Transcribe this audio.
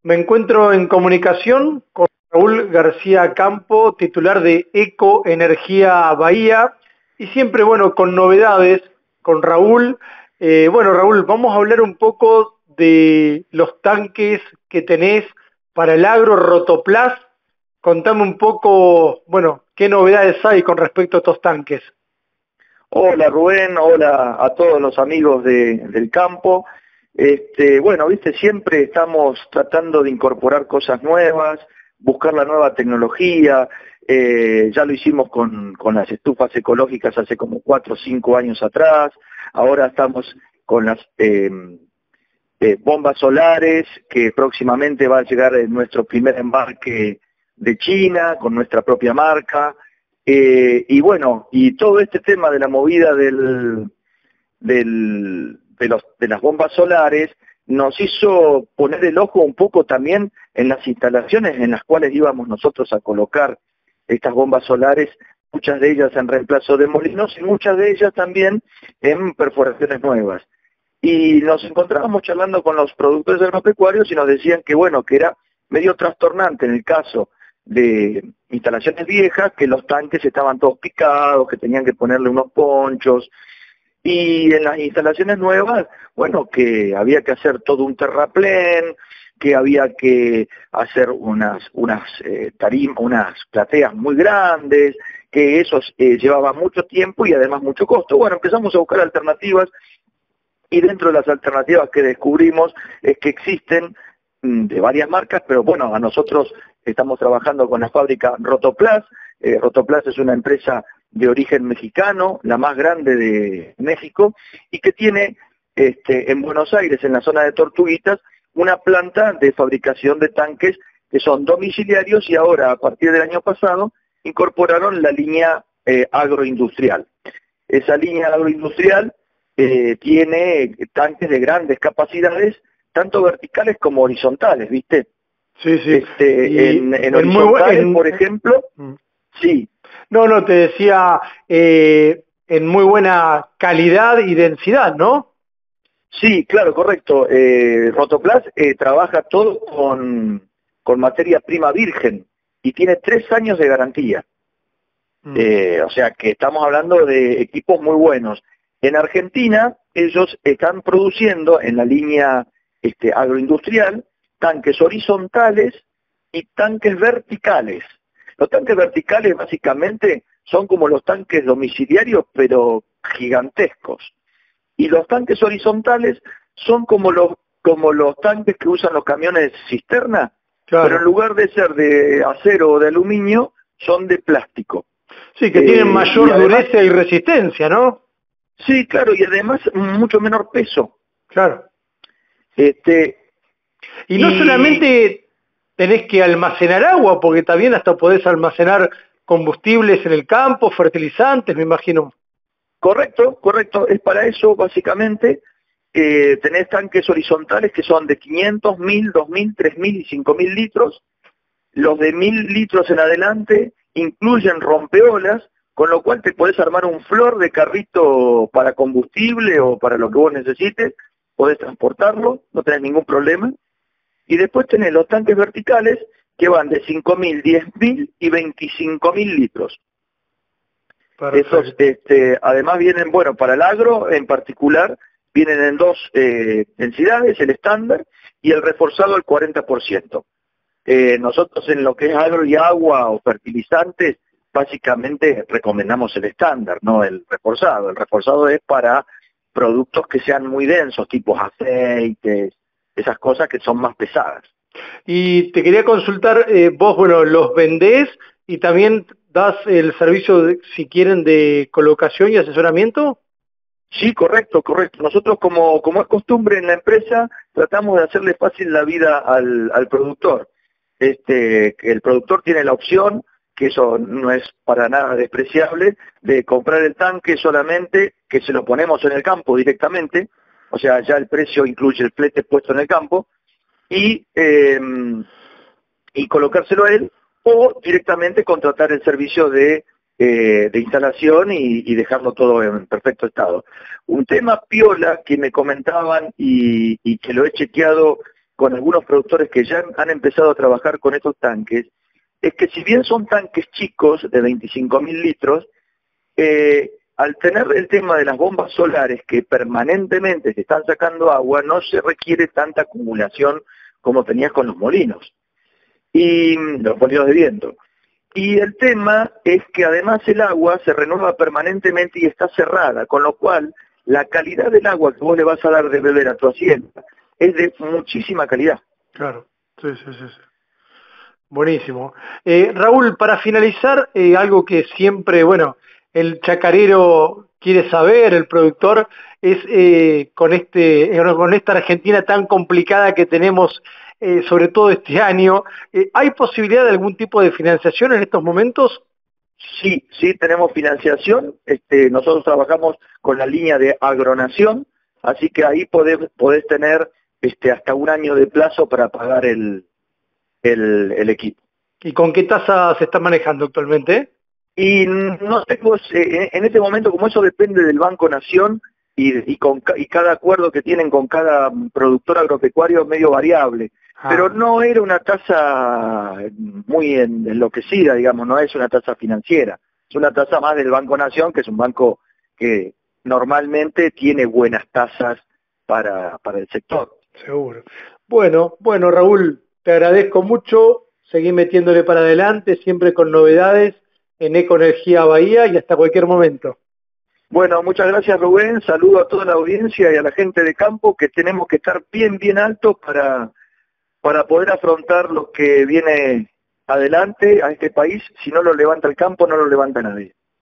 Me encuentro en comunicación con Raúl García Campo, titular de Eco Energía Bahía, y siempre, bueno, con novedades con Raúl. Bueno, Raúl, vamos a hablar un poco de los tanques que tenés para el agro Rotoplas. Contame un poco, bueno, qué novedades hay con respecto a estos tanques. Hola Rubén, hola a todos los amigos del campo. Bueno, viste, siempre estamos tratando de incorporar cosas nuevas, buscar la nueva tecnología. Ya lo hicimos con las estufas ecológicas hace como 4 o 5 años atrás. Ahora estamos con las bombas solares, que próximamente va a llegar nuestro primer embarque de China con nuestra propia marca. Y bueno, y todo este tema de la movida de las bombas solares nos hizo poner el ojo un poco también en las instalaciones en las cuales íbamos nosotros a colocar estas bombas solares, muchas de ellas en reemplazo de molinos y muchas de ellas también en perforaciones nuevas. Y nos encontrábamos charlando con los productores agropecuarios y nos decían que bueno, que era medio trastornante en el caso de instalaciones viejas, que los tanques estaban todos picados, que tenían que ponerle unos ponchos, y en las instalaciones nuevas, bueno, que había que hacer todo un terraplén, que había que hacer unas plateas muy grandes, que eso llevaba mucho tiempo y además mucho costo. Bueno, empezamos a buscar alternativas, y dentro de las alternativas que descubrimos es que existen de varias marcas, pero bueno, a nosotros estamos trabajando con la fábrica Rotoplas. Rotoplas es una empresa de origen mexicano, la más grande de México, y que tiene en Buenos Aires, en la zona de Tortuguitas, una planta de fabricación de tanques que son domiciliarios, y ahora, a partir del año pasado, incorporaron la línea agroindustrial. Esa línea agroindustrial tiene tanques de grandes capacidades, tanto verticales como horizontales, ¿viste? Sí, sí. En horizontales, por ejemplo, sí. No, te decía, en muy buena calidad y densidad, ¿no? Sí, claro, correcto. Rotoplas trabaja todo con materia prima virgen y tiene 3 años de garantía. O sea que estamos hablando de equipos muy buenos. En Argentina, ellos están produciendo en la línea agroindustrial tanques horizontales y tanques verticales. Los tanques verticales básicamente son como los tanques domiciliarios, pero gigantescos. Y los tanques horizontales son como los tanques que usan los camiones cisterna, claro, pero en lugar de ser de acero o de aluminio, son de plástico. Sí, que tienen mayor dureza y resistencia, ¿no? Sí, claro, y además mucho menor peso. Claro. Y no solamente tenés que almacenar agua, porque también hasta podés almacenar combustibles en el campo, fertilizantes, me imagino. Correcto, correcto. Es para eso, básicamente, tenés tanques horizontales que son de 500, 1000, 2000, 3000 y 5000 litros. Los de 1000 litros en adelante incluyen rompeolas, con lo cual te podés armar un flor de carrito para combustible o para lo que vos necesites, podés transportarlo, no tenés ningún problema. Y después tenés los tanques verticales que van de 5000, 10000 y 25000 litros. Perfecto. Esos, además vienen, bueno, para el agro en particular, vienen en 2 densidades, el estándar y el reforzado al 40%. Nosotros en lo que es agro y agua o fertilizantes, básicamente recomendamos el estándar, no el reforzado. El reforzado es para productos que sean muy densos, tipos aceites, esas cosas que son más pesadas. Y te quería consultar, vos, bueno, los vendés y también das el servicio, si quieren, de colocación y asesoramiento. Sí, correcto, correcto. Nosotros, como es costumbre en la empresa, tratamos de hacerle fácil la vida al productor. El productor tiene la opción, que eso no es para nada despreciable, de comprar el tanque solamente, que se lo ponemos en el campo directamente, o sea, ya el precio incluye el flete puesto en el campo, y colocárselo a él, o directamente contratar el servicio de instalación y dejarlo todo en perfecto estado. Un tema piola que me comentaban y que lo he chequeado con algunos productores que ya han empezado a trabajar con estos tanques, es que si bien son tanques chicos de 25.000 litros, al tener el tema de las bombas solares que permanentemente se están sacando agua, no se requiere tanta acumulación como tenías con los molinos, y los molinos de viento. Y el tema es que además el agua se renueva permanentemente y está cerrada, con lo cual la calidad del agua que vos le vas a dar de beber a tu hacienda es de muchísima calidad. Claro, sí, sí, sí, sí. Buenísimo. Raúl, para finalizar, algo que siempre, bueno, el chacarero quiere saber, el productor, es con esta Argentina tan complicada que tenemos, sobre todo este año, ¿hay posibilidad de algún tipo de financiación en estos momentos? Sí, sí tenemos financiación, nosotros trabajamos con la línea de agronación, así que ahí podés tener hasta un año de plazo para pagar el equipo. ¿Y con qué tasa se está manejando actualmente? Y no tengo, en este momento, como eso depende del Banco Nación y cada acuerdo que tienen con cada productor agropecuario es medio variable, pero no era una tasa muy enloquecida, digamos, no es una tasa financiera, es una tasa más del Banco Nación, que es un banco que normalmente tiene buenas tasas para el sector. Seguro. Bueno, Raúl, te agradezco mucho. Seguí metiéndole para adelante, siempre con novedades en Ecoenergía Bahía y hasta cualquier momento. Bueno, muchas gracias Rubén, saludo a toda la audiencia y a la gente de campo, que tenemos que estar bien, bien altos para poder afrontar lo que viene adelante a este país. Si no lo levanta el campo, no lo levanta nadie.